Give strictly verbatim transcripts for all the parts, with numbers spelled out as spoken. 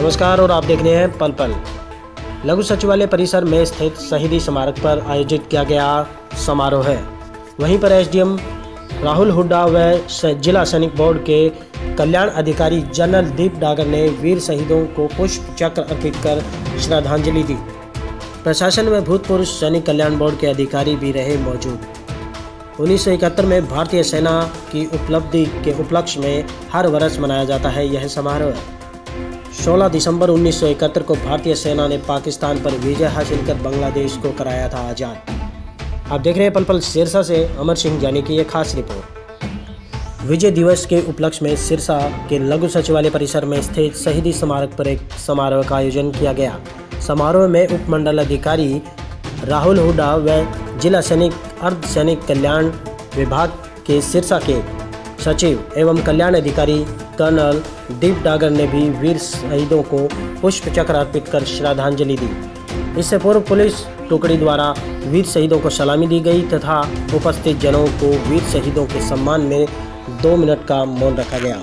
नमस्कार और आप देख रहे हैं पल पल। लघु सचिवालय परिसर में स्थित शहीदी स्मारक पर आयोजित किया गया समारोह है। वहीं पर एसडीएम राहुल हुड्डा व जिला सैनिक बोर्ड के कल्याण अधिकारी जनरल दीप डागर ने वीर शहीदों को पुष्प चक्र अर्पित कर श्रद्धांजलि दी। प्रशासन व भूतपूर्व सैनिक कल्याण बोर्ड के अधिकारी भी रहे मौजूद। उन्नीस सौ इकहत्तर में भारतीय सेना की उपलब्धि के उपलक्ष्य में हर वर्ष मनाया जाता है यह समारोह। सोलह दिसंबर उन्नीस सौ इकहत्तर को भारतीय सेना ने पाकिस्तान पर विजय हासिल कर बांग्लादेश को कराया था आज़ाद। आप देख रहे हैं पल पल सिरसा से अमर सिंह जानी की एक खास रिपोर्ट। विजय दिवस के उपलक्ष्य में सिरसा के लघु सचिवालय परिसर में स्थित शहीदी स्मारक पर एक समारोह का आयोजन किया गया। समारोह में उप मंडल अधिकारी राहुल हुड्डा व जिला सैनिक अर्ध सैनिक कल्याण विभाग के सिरसा के सचिव एवं कल्याण अधिकारी कर्नल दीप डागर ने भी वीर शहीदों को पुष्प चक्र अर्पित कर श्रद्धांजलि दी। इससे पूर्व पुलिस टुकड़ी द्वारा वीर शहीदों को सलामी दी गई तथा उपस्थित जनों को वीर शहीदों के सम्मान में दो मिनट का मौन रखा गया।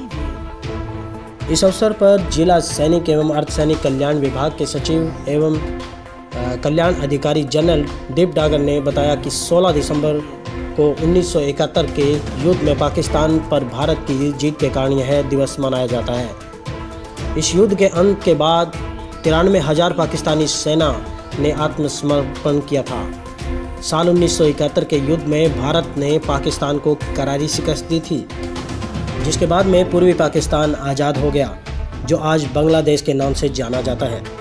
इस अवसर पर जिला सैनिक एवं अर्धसैनिक कल्याण विभाग के सचिव एवं कल्याण अधिकारी जनरल दीप डागर ने बताया कि सोलह दिसंबर को उन्नीस सौ इकहत्तर के युद्ध में पाकिस्तान पर भारत की जीत के कारण यह दिवस मनाया जाता है। इस युद्ध के अंत के बाद तिरानवे हजार पाकिस्तानी सेना ने आत्मसमर्पण किया था। साल उन्नीस सौ इकहत्तर के युद्ध में भारत ने पाकिस्तान को करारी शिकस्त दी थी, जिसके बाद में पूर्वी पाकिस्तान आज़ाद हो गया, जो आज बांग्लादेश के नाम से जाना जाता है।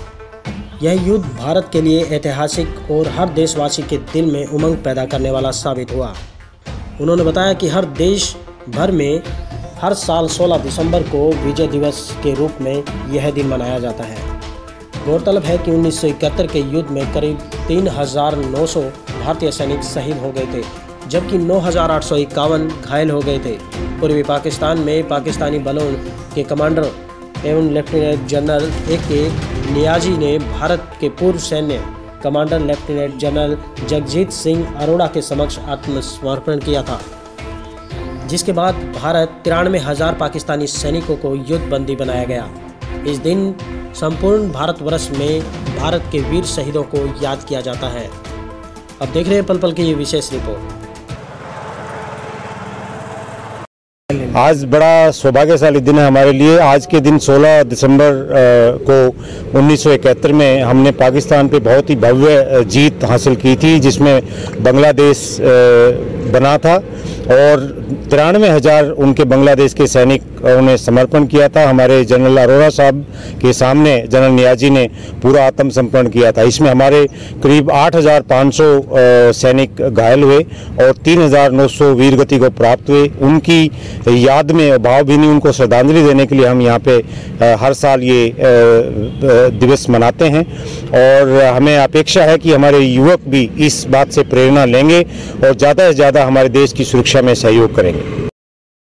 यह युद्ध भारत के लिए ऐतिहासिक और हर देशवासी के दिल में उमंग पैदा करने वाला साबित हुआ। उन्होंने बताया कि हर देश भर में हर साल सोलह दिसंबर को विजय दिवस के रूप में यह दिन मनाया जाता है। गौरतलब है कि उन्नीस सौ इकहत्तर के युद्ध में करीब तीन हजार नौ सौ भारतीय सैनिक शहीद हो गए थे, जबकि नौ हजार आठ सौ इक्यावन घायल हो गए थे। पूर्वी पाकिस्तान में पाकिस्तानी बलों के कमांडर एवं लेफ्टिनेंट जनरल ए के नियाजी ने भारत के पूर्व सैन्य commander lieutenant general Jagjit Singh Arora के समक्ष आत्मसमर्पण किया था, जिसके बाद भारत तिरानवे हजार पाकिस्तानी सैनिकों को युद्धबंदी बनाया गया। इस दिन संपूर्ण भारतवर्ष में भारत के वीर शहीदों को याद किया जाता है। अब देख रहे हैं पल पल की ये विशेष रिपोर्ट। आज बड़ा सौभाग्यशाली दिन है हमारे लिए। आज के दिन सोलह दिसंबर को उन्नीस सौ इकहत्तर में हमने पाकिस्तान पे बहुत ही भव्य जीत हासिल की थी, जिसमें बांग्लादेश बना था और तिरानवे हजार उनके बांग्लादेश के सैनिक उन्हें समर्पण किया था। हमारे जनरल अरोड़ा साहब के सामने जनरल नियाजी ने पूरा आत्मसमर्पण किया था। इसमें हमारे करीब आठ हजार पाँच सौ सैनिक घायल हुए और तीन हजार नौ सौ वीरगति को प्राप्त हुए। उनकी याद में भावभीनी उनको श्रद्धांजलि देने के लिए हम यहाँ पे हर साल ये दिवस मनाते हैं और हमें अपेक्षा है कि हमारे युवक भी इस बात से प्रेरणा लेंगे और ज़्यादा से ज़्यादा हमारे देश की सुरक्षा में सहयोग करेंगे।